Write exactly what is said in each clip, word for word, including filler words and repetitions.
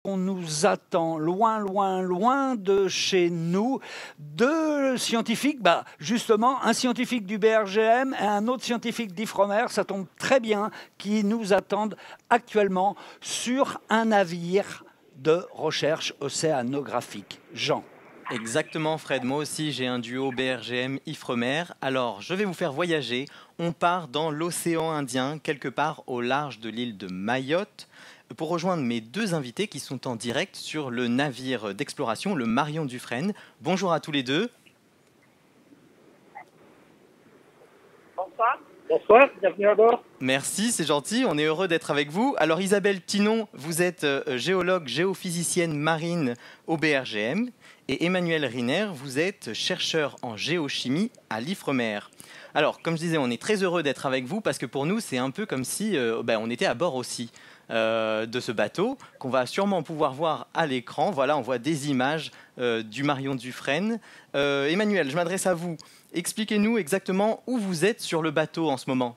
on nous attend loin, loin, loin de chez nous. Deux scientifiques, bah, justement, un scientifique du B R G M et un autre scientifique d'Ifremer, ça tombe très bien, qui nous attendent actuellement sur un navire de recherche océanographique. Jean. Exactement Fred, moi aussi j'ai un duo B R G M Ifremer. Alors je vais vous faire voyager, on part dans l'océan Indien, quelque part au large de l'île de Mayotte, pour rejoindre mes deux invités qui sont en direct sur le navire d'exploration, le Marion Dufresne. Bonjour à tous les deux. Bonsoir. Bonsoir, bienvenue à bord. Merci, c'est gentil, on est heureux d'être avec vous. Alors Isabelle Tinon, vous êtes euh, géologue, géophysicienne marine au B R G M. Et Emmanuel Riner, vous êtes chercheur en géochimie à l'Ifremer. Alors, comme je disais, on est très heureux d'être avec vous parce que pour nous, c'est un peu comme si euh, ben, on était à bord aussi euh, de ce bateau qu'on va sûrement pouvoir voir à l'écran. Voilà, on voit des images euh, du Marion Dufresne. Euh, Emmanuel, je m'adresse à vous. Expliquez-nous exactement où vous êtes sur le bateau en ce moment.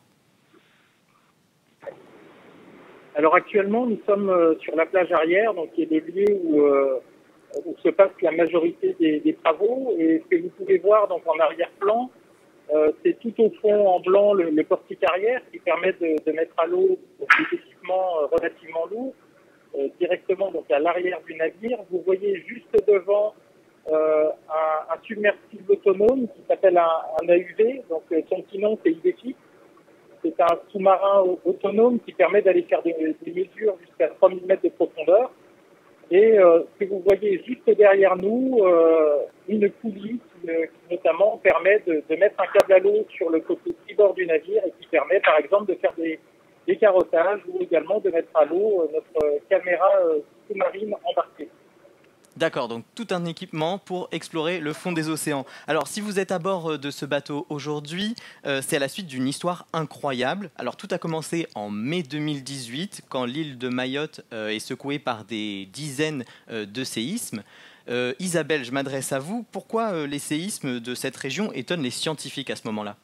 Alors actuellement, nous sommes euh, sur la plage arrière, donc qui est le lieu où, euh, où se passe la majorité des, des travaux. Et ce que vous pouvez voir donc en arrière-plan, euh, c'est tout au fond en blanc le, le portique arrière qui permet de, de mettre à l'eau des équipements euh, relativement lourds euh, directement donc à l'arrière du navire. Vous voyez juste devant euh, un, un submersible autonome qui s'appelle un, un A U V, donc euh, son petit nom c'est IDEFIX. C'est un sous-marin autonome qui permet d'aller faire des, des mesures jusqu'à trois mille mètres de profondeur. Et euh, ce que vous voyez juste derrière nous, euh, une poulie qui, euh, qui notamment permet de, de mettre un câble à l'eau sur le côté tribord du navire et qui permet par exemple de faire des, des carottages ou également de mettre à l'eau euh, notre euh, caméra euh, sous-marine embarquée. D'accord, donc tout un équipement pour explorer le fond des océans. Alors si vous êtes à bord de ce bateau aujourd'hui, euh, c'est à la suite d'une histoire incroyable. Alors tout a commencé en mai deux mille dix-huit, quand l'île de Mayotte euh, est secouée par des dizaines euh, de séismes. Euh, Isabelle, je m'adresse à vous. Pourquoi euh, les séismes de cette région étonnent les scientifiques à ce moment-là?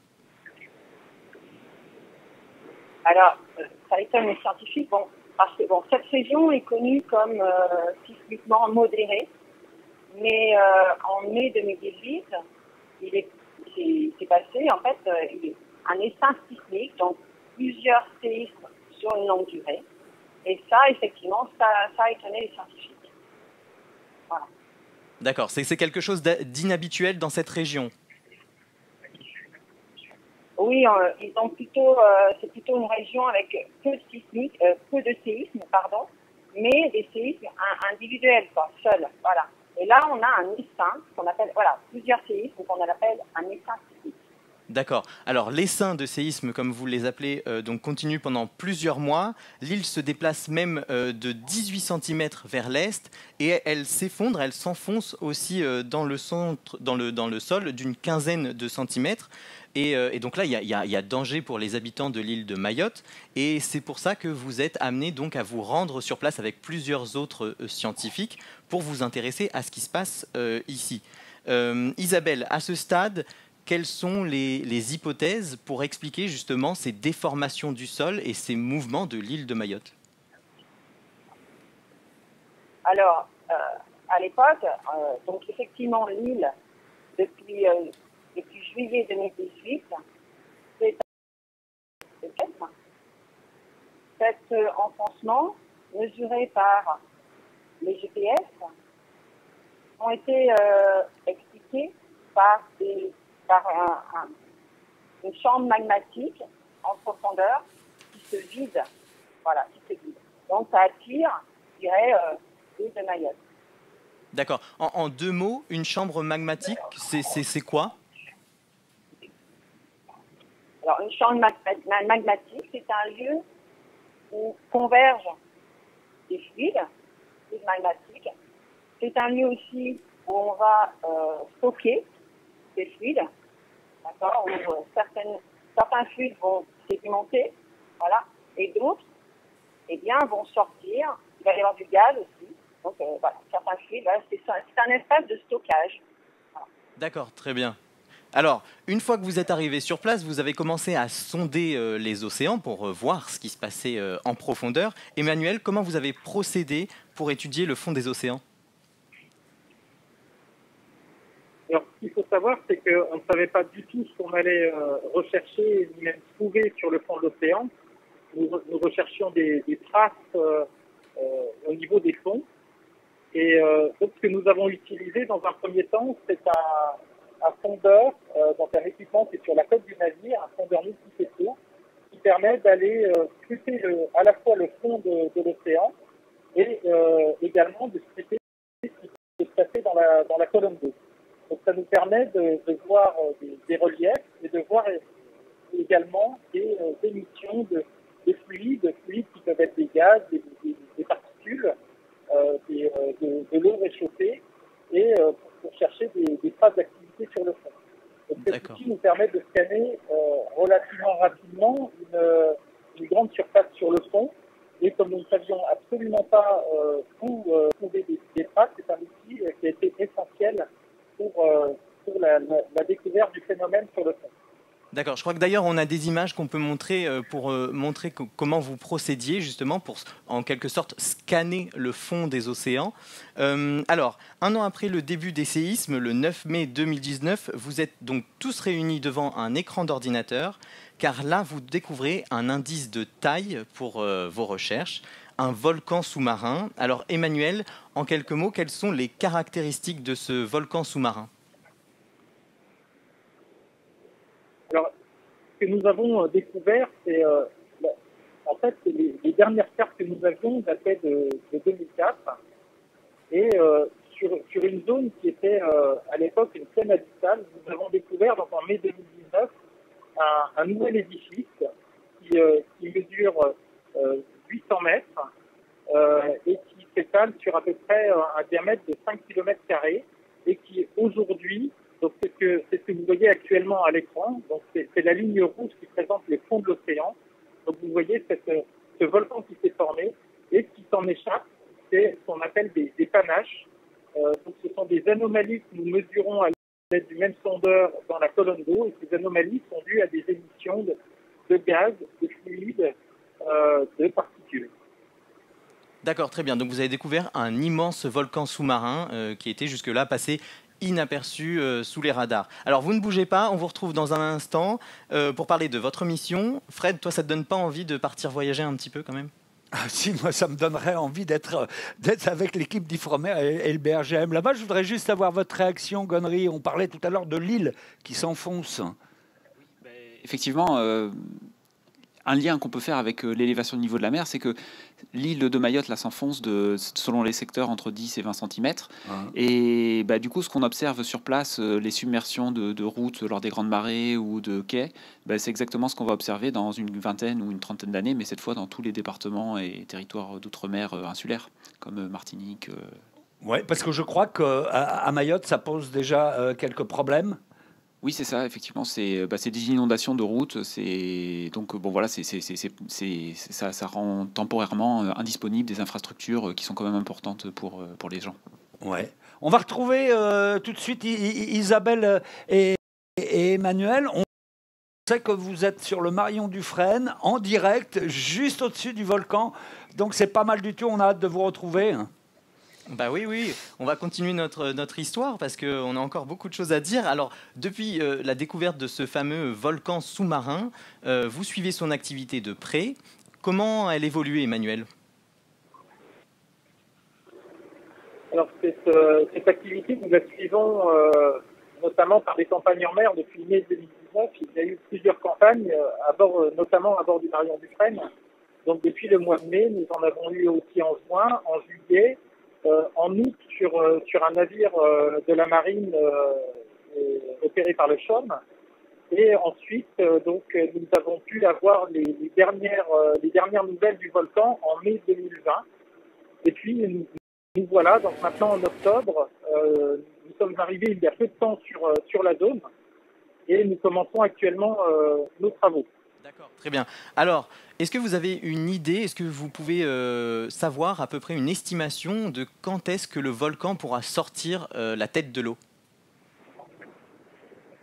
Alors, euh, ça étonne les scientifiques. Bon, parce que bon, cette région est connue comme euh, sismiquement modérée, mais euh, en mai deux mille dix-huit, il est, s'est passé en fait euh, il est un essaim sismique, donc plusieurs séismes sur une longue durée, et ça, effectivement, ça, ça a étonné les scientifiques. Voilà. D'accord, c'est quelque chose d'inhabituel dans cette région. Oui, euh, ils ont plutôt, euh, c'est plutôt une région avec peu de sismiques, euh, peu de séismes, pardon, mais des séismes individuels, quoi, seuls, voilà. Et là, on a un essaim, qu'on appelle, voilà, plusieurs séismes, qu'on appelle un essaim sismique. D'accord. Alors, l'essaim de séismes, comme vous les appelez, euh, donc continue pendant plusieurs mois. L'île se déplace même euh, de dix-huit centimètres vers l'est et elle s'effondre, elle s'enfonce aussi euh, dans le centre, dans le, dans le sol d'une quinzaine de centimètres. Et, euh, et donc là, il y a, y a, y a danger pour les habitants de l'île de Mayotte. Et c'est pour ça que vous êtes amené donc à vous rendre sur place avec plusieurs autres euh, scientifiques pour vous intéresser à ce qui se passe euh, ici. Euh, Isabelle, à ce stade, quelles sont les, les hypothèses pour expliquer justement ces déformations du sol et ces mouvements de l'île de Mayotte? Alors, euh, à l'époque, euh, donc effectivement, l'île, depuis, euh, depuis juillet deux mille dix-huit, c'est un cet euh, enfoncement mesuré par les G P S ont été euh, expliqués par des par un, un, une chambre magmatique en profondeur qui se vide. Voilà, qui se vide. Donc ça attire, je dirais, euh, l'île de Mayotte. D'accord. En, en deux mots, une chambre magmatique, c'est quoi? Alors une chambre magma magmatique, c'est un lieu où convergent des fluides, fluides magmatiques. C'est un lieu aussi où on va euh, stocker des fluides. D'accord, où euh, certaines, certains fluides vont sédimenter, voilà, et d'autres, eh bien, vont sortir. Il va y avoir du gaz aussi. Donc, euh, voilà, certains fluides, voilà, c'est un espace de stockage. Voilà. D'accord, très bien. Alors, une fois que vous êtes arrivé sur place, vous avez commencé à sonder euh, les océans pour euh, voir ce qui se passait euh, en profondeur. Emmanuel, comment vous avez procédé pour étudier le fond des océans? Alors, ce qu'il faut savoir, c'est qu'on ne savait pas du tout ce qu'on allait euh, rechercher, ni même trouver sur le fond de l'océan. Nous, nous recherchions des, des traces euh, euh, au niveau des fonds. Et euh, donc, ce que nous avons utilisé dans un premier temps, c'est un, un fondeur, euh, donc un équipement qui est sur la coque du navire, un fondeur multifaceaux, qui permet d'aller euh, scruter le, à la fois le fond de, de l'océan et euh, également de scruter ce qui peut se passer dans la, dans la colonne d'eau. Donc, ça nous permet de, de voir euh, des, des reliefs et de voir également des euh, émissions de, de fluides, fluides qui peuvent être des gaz, des, des, des particules, euh, des, euh, de, de l'eau réchauffée, et euh, pour, pour chercher des, des traces d'activité sur le fond. Donc, cet outil nous permet de scanner euh, relativement rapidement une, une grande surface sur le fond. Et comme nous ne savions absolument pas euh, où euh, trouver des, des traces, c'est un outil euh, qui a été essentiel pour, euh, pour la, la, la découverte du phénomène sur le fond. D'accord, je crois que d'ailleurs on a des images qu'on peut montrer euh, pour euh, montrer que, comment vous procédiez justement pour en quelque sorte scanner le fond des océans. Euh, alors, un an après le début des séismes, le neuf mai deux mille dix-neuf, vous êtes donc tous réunis devant un écran d'ordinateur, car là vous découvrez un indice de taille pour euh, vos recherches, un volcan sous-marin. Alors Emmanuel, en quelques mots, quelles sont les caractéristiques de ce volcan sous-marin ? Alors, ce que nous avons euh, découvert, c'est euh, en fait les, les dernières cartes que nous avions dataient de, de deux mille quatre, et euh, sur, sur une zone qui était euh, à l'époque une plaine abyssale, nous avons découvert donc en mai deux mille dix-neuf un, un nouvel édifice qui, euh, qui mesure euh, huit cents mètres euh, et qui s'étale sur à peu près un diamètre de cinq kilomètres carrés et qui aujourd'hui, donc c'est ce que, c'est ce que vous voyez actuellement à l'écran, donc c'est, c'est la ligne rouge qui présente les fonds de l'océan. Donc vous voyez cette, ce volcan qui s'est formé, et ce qui s'en échappe, c'est ce qu'on appelle des, des panaches. Euh, donc ce sont des anomalies que nous mesurons à l'aide du même sondeur dans la colonne d'eau, et ces anomalies sont dues à des émissions de, de gaz, de fluides, euh, de particules. D'accord, très bien. Donc vous avez découvert un immense volcan sous-marin euh, qui était jusque-là passé inaperçu euh, sous les radars. Alors vous ne bougez pas, on vous retrouve dans un instant euh, pour parler de votre mission. Fred, toi ça te donne pas envie de partir voyager un petit peu quand même ? Ah, si, moi, ça me donnerait envie d'être, d'être avec l'équipe d'Ifremer et, et le B R G M. Là-bas, je voudrais juste avoir votre réaction, Gonnery. On parlait tout à l'heure de l'île qui s'enfonce. Effectivement, euh, un lien qu'on peut faire avec euh, l'élévation du niveau de la mer, c'est que l'île de Mayotte là, s'enfonce de, selon les secteurs entre dix et vingt centimètres. Ah. Et bah, du coup, ce qu'on observe sur place, euh, les submersions de, de routes lors des grandes marées ou de quais, bah, c'est exactement ce qu'on va observer dans une vingtaine ou une trentaine d'années, mais cette fois dans tous les départements et territoires d'outre-mer euh, insulaires, comme euh, Martinique. Euh... Oui, parce que je crois qu'à à Mayotte, ça pose déjà euh, quelques problèmes. Oui, c'est ça, effectivement, c'est bah, des inondations de routes, c'est donc bon voilà, c'est c'est c'est c'est ça ça rend temporairement indisponible des infrastructures qui sont quand même importantes pour pour les gens. Ouais. On va retrouver euh, tout de suite Isabelle et, et Emmanuel. On sait que vous êtes sur le Marion Dufresne en direct, juste au-dessus du volcan, donc c'est pas mal du tout. On a hâte de vous retrouver. Bah oui, oui, on va continuer notre, notre histoire parce qu'on a encore beaucoup de choses à dire. Alors, depuis euh, la découverte de ce fameux volcan sous-marin, euh, vous suivez son activité de près. Comment elle évolue, Emmanuel ? Alors, cette, euh, cette activité, nous la suivons euh, notamment par des campagnes en mer depuis mai deux mille dix-neuf. Il y a eu plusieurs campagnes, à bord, notamment à bord du Marion Dufresne. Donc, depuis le mois de mai, nous en avons eu aussi en juin, en juillet. Euh, en août, sur, euh, sur un navire euh, de la marine euh, opéré par le C H O M. Et ensuite, euh, donc, nous avons pu avoir les, les, dernières, euh, les dernières nouvelles du volcan en mai deux mille vingt. Et puis, nous, nous voilà, donc maintenant en octobre, euh, nous sommes arrivés il y a peu de temps sur, euh, sur la zone et nous commençons actuellement euh, nos travaux. D'accord, très bien. Alors, est-ce que vous avez une idée, est-ce que vous pouvez euh, savoir à peu près une estimation de quand est-ce que le volcan pourra sortir euh, la tête de l'eau ?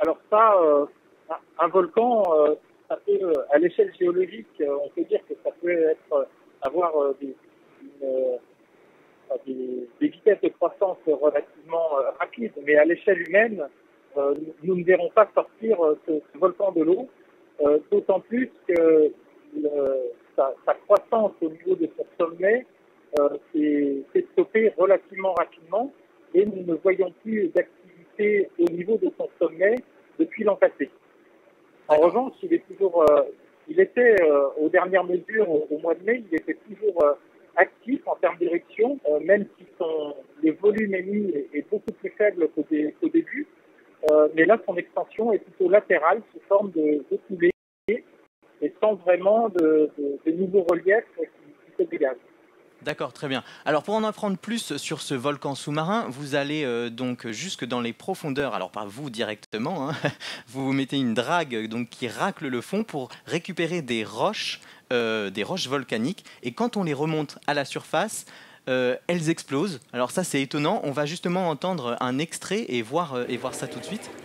alors ça, euh, un volcan, euh, ça peut, euh, à l'échelle géologique, euh, on peut dire que ça peut être, euh, avoir euh, des, une, euh, des, des vitesses de croissance relativement euh, rapides, mais à l'échelle humaine, euh, nous ne verrons pas sortir euh, ce, ce volcan de l'eau, euh, d'autant plus que le, sa, sa croissance au niveau de son sommet euh, s'est stoppée relativement rapidement et nous ne voyons plus d'activité au niveau de son sommet depuis l'an passé. En revanche, il est toujours, euh, il était euh, aux dernières mesures au, au mois de mai, il était toujours euh, actif en termes d'éruption, euh, même si son le volume émis est, est beaucoup plus faible qu'au, dé, qu'au début. Euh, mais là, son extension est plutôt latérale, sous forme de, de coulée, et sans vraiment de, de, de nouveaux reliefs qui, qui se dégagent. D'accord, très bien. Alors pour en apprendre plus sur ce volcan sous-marin, vous allez euh, donc jusque dans les profondeurs, alors pas vous directement, hein, vous mettez une drague donc, qui racle le fond pour récupérer des roches, euh, des roches volcaniques, et quand on les remonte à la surface, euh, elles explosent. Alors ça c'est étonnant, on va justement entendre un extrait et voir, euh, et voir ça tout de suite.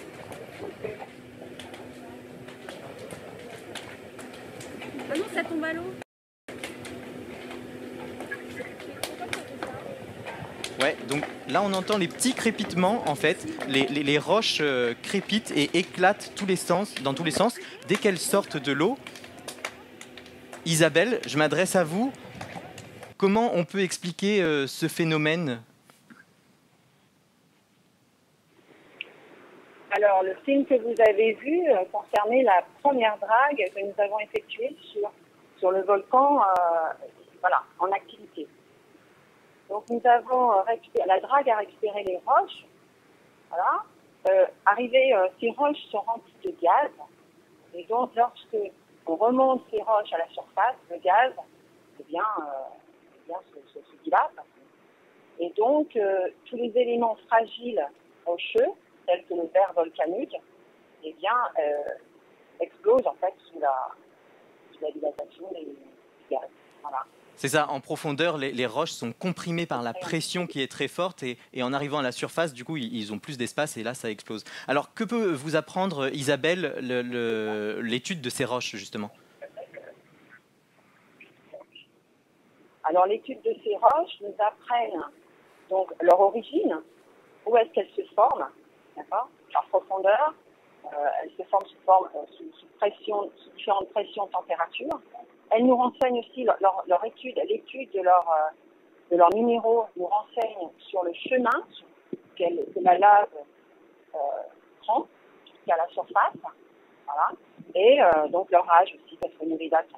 Ah non, ça tombe à l'eau. Ouais, donc là on entend les petits crépitements en fait, les, les, les roches euh, crépitent et éclatent tous les sens, dans tous les sens dès qu'elles sortent de l'eau. Isabelle, je m'adresse à vous. Comment on peut expliquer euh, ce phénomène? Alors, le film que vous avez vu euh, concernait la première drague que nous avons effectuée sur, sur le volcan euh, voilà, en activité. Donc, nous avons euh, récupéré, la drague a récupéré les roches. Voilà. Euh, arrivé, euh, ces roches sont remplies de gaz. Et donc, lorsque on remonte ces roches à la surface, le gaz, eh bien, euh, eh bien se, se, se dilate. Et donc, euh, tous les éléments fragiles rocheux, tels que le verre volcanique, eh bien, euh, explosent en fait sous la, sous la dilatation des gaz. Voilà. C'est ça, en profondeur, les, les roches sont comprimées par la pression qui est très forte et, et en arrivant à la surface, du coup, ils, ils ont plus d'espace et là, ça explose. Alors, que peut vous apprendre, Isabelle, le, le, l'étude de ces roches, justement? Alors, l'étude de ces roches nous apprennent donc leur origine, où est-ce qu'elles se forment, d'accord, leur profondeur. Euh, elles se forment sous, forme, euh, sous, sous pression, sous différentes pressions, températures. Elles nous renseignent aussi leur, leur, leur étude, l'étude de, leur, euh, de leurs minéraux nous renseigne sur le chemin que la lave euh, prend jusqu'à la surface, voilà, et euh, donc leur âge aussi, parce que nous les datons.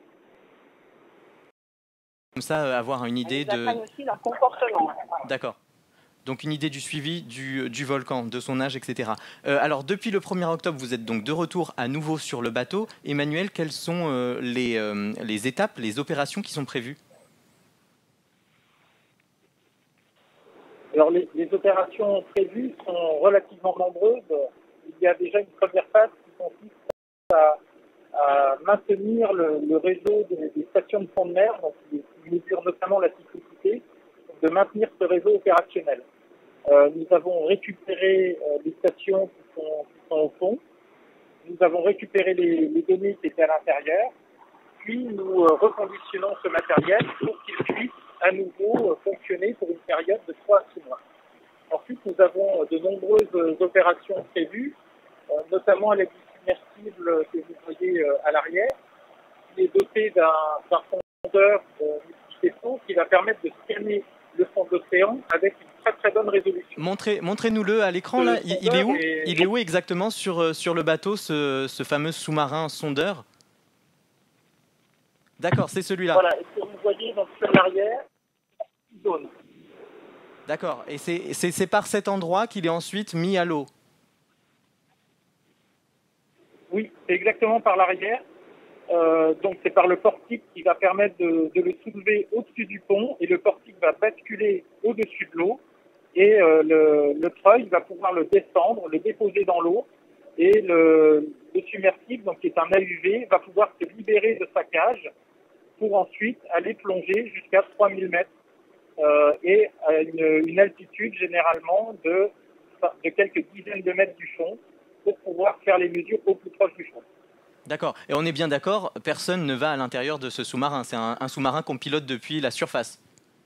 Comme ça, avoir une idée Elles nous apprennent de... aussi leur comportement. D'accord. Donc une idée du suivi du, du volcan, de son âge, et cetera. Euh, alors depuis le premier octobre, vous êtes donc de retour à nouveau sur le bateau. Emmanuel, quelles sont euh, les, euh, les étapes, les opérations qui sont prévues? Alors les, les opérations prévues sont relativement nombreuses. Il y a déjà une première phase qui consiste à, à maintenir le, le réseau des, des stations de fond de mer, donc qui, qui mesure notamment la cyclicité, de maintenir ce réseau opérationnel. Euh, nous avons récupéré euh, les stations qui sont, qui sont au fond. Nous avons récupéré les, les données qui étaient à l'intérieur. Puis nous euh, reconditionnons ce matériel pour qu'il puisse à nouveau euh, fonctionner pour une période de trois à six mois. Ensuite, nous avons euh, de nombreuses euh, opérations prévues, euh, notamment l'aide submersible que vous voyez euh, à l'arrière, qui est doté d'un, d'un sondeur euh, multi-faisceau qui va permettre de scanner le fond de l'océan avec une très très bonne résolution. Montrez, montrez-nous-le à l'écran, là. Il, il est où est... Il est où exactement sur, sur le bateau, ce, ce fameux sous-marin sondeur? D'accord, c'est celui-là. Voilà, et ce que vous voyez donc sur l'arrière, zone. D'accord, et c'est, c'est, c'est par cet endroit qu'il est ensuite mis à l'eau? Oui, c'est exactement par l'arrière. Euh, donc c'est par le portique qui va permettre de, de le soulever au-dessus du pont et le portique va basculer au-dessus de l'eau et euh, le, le treuil va pouvoir le descendre, le déposer dans l'eau et le, le submersible, donc qui est un A U V, va pouvoir se libérer de sa cage pour ensuite aller plonger jusqu'à trois mille mètres euh, et à une, une altitude généralement de, de quelques dizaines de mètres du fond pour pouvoir faire les mesures au plus proche du fond. D'accord. Et on est bien d'accord, personne ne va à l'intérieur de ce sous-marin. C'est un, un sous-marin qu'on pilote depuis la surface.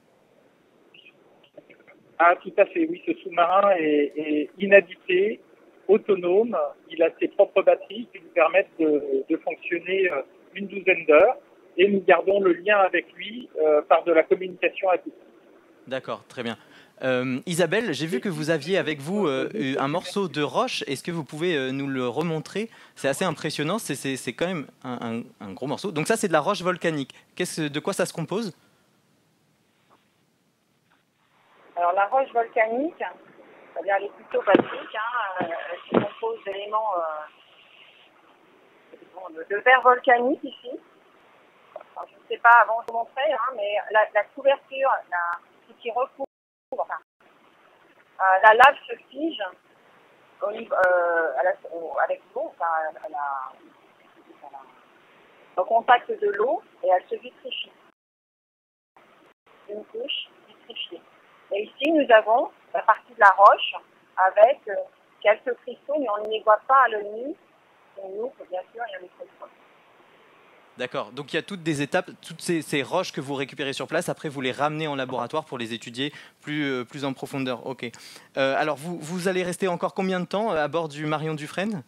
Ah, tout à fait. Oui, ce sous-marin est, est inhabité, autonome. Il a ses propres batteries qui lui permettent de, de fonctionner une douzaine d'heures. Et nous gardons le lien avec lui euh, par de la communication à distance. D'accord, très bien. Euh, Isabelle, j'ai vu que vous aviez avec vous euh, un morceau de roche. Est-ce que vous pouvez euh, nous le remontrer? C'est assez impressionnant, c'est, c'est, c'est quand même un, un, un gros morceau. Donc ça, c'est de la roche volcanique. Qu'est-ce, de quoi ça se compose? Alors la roche volcanique, c'est-à-dire elle est plutôt basique, hein, elle se compose d'éléments euh, de verre volcanique ici. Alors, je ne sais pas avant de vous montrer, hein, mais la, la couverture, la, ce qui recouvre, enfin, euh, la lave se fige au niveau, euh, à la, au, avec l'eau, enfin, à la, à la, au contact de l'eau, et elle se vitrifie. Une couche vitrifiée. Et ici, nous avons la partie de la roche avec euh, quelques cristaux, mais on ne les voit pas à l'œil nu. Et nous, bien sûr, il y a des cristaux. D'accord, donc il y a toutes des étapes, toutes ces, ces roches que vous récupérez sur place, après vous les ramenez en laboratoire pour les étudier plus, euh, plus en profondeur. Ok. Euh, alors vous, vous allez rester encore combien de temps à bord du Marion Dufresne?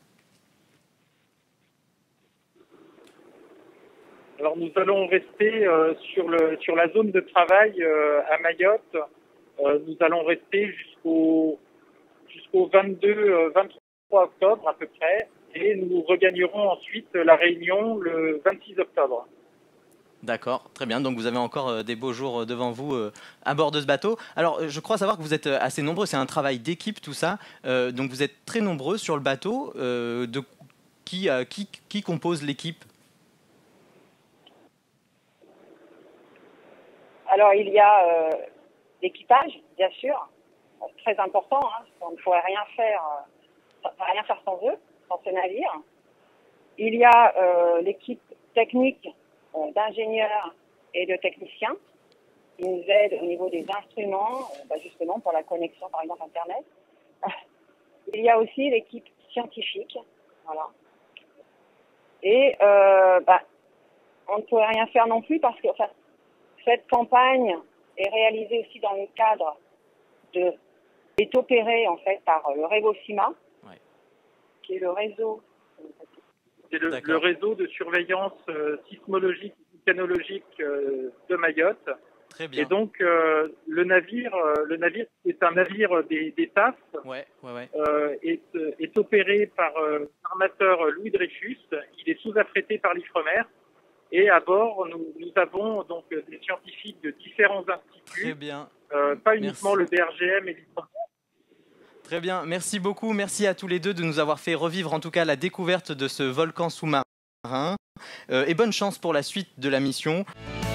Alors nous allons rester euh, sur, le, sur la zone de travail euh, à Mayotte. Euh, nous allons rester jusqu'au, jusqu'au vingt-deux, vingt-trois octobre à peu près. Et nous regagnerons ensuite la Réunion le vingt-six octobre. D'accord, très bien. Donc vous avez encore euh, des beaux jours devant vous euh, à bord de ce bateau. Alors euh, je crois savoir que vous êtes assez nombreux, c'est un travail d'équipe tout ça. Euh, donc vous êtes très nombreux sur le bateau. Euh, de, qui, euh, qui, qui compose l'équipe? Alors il y a euh, l'équipage, bien sûr, très important. Hein, on ne pourrait rien faire, euh, rien faire sans eux. Dans ce navire. Il y a euh, l'équipe technique euh, d'ingénieurs et de techniciens qui nous aident au niveau des instruments, euh, bah justement pour la connexion par exemple Internet. Il y a aussi l'équipe scientifique, voilà. Et euh, bah, on ne pourrait rien faire non plus parce que enfin, cette campagne est réalisée aussi dans le cadre de est opérée en fait par le Revocima. Qui est le réseau. C'est le, le réseau de surveillance euh, sismologique et volcanologique euh, de Mayotte. Très bien. Et donc euh, le navire, euh, le navire est un navire des, des T A F. Ouais, ouais, ouais. Euh, est, est opéré par euh, l'armateur Louis Dreyfus. Il est sous-affrété par l'Ifremer. Et à bord, nous, nous avons donc des scientifiques de différents instituts. Très bien. Euh, pas uniquement Merci. le B R G M et l'Ifremer. Très bien, merci beaucoup. Merci à tous les deux de nous avoir fait revivre en tout cas la découverte de ce volcan sous-marin. Euh, et bonne chance pour la suite de la mission.